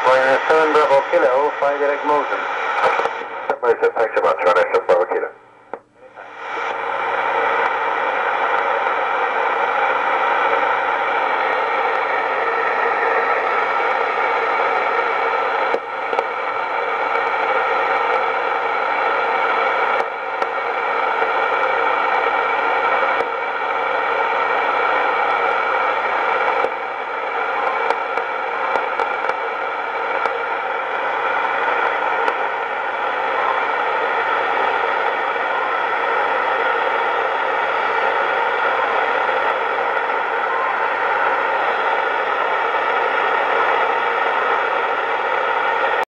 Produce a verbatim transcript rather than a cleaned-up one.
seven Bravo Kilo, five direct motion. September, thanks so much, Runner